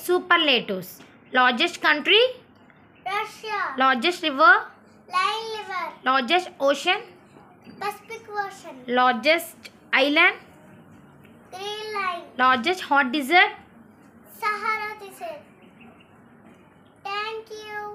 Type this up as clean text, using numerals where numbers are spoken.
Superlatives. Largest country. Russia. Largest river. Nile River. Largest ocean. Pacific Ocean. Largest island. Greenland. Largest hot desert. Sahara Desert. Thank you.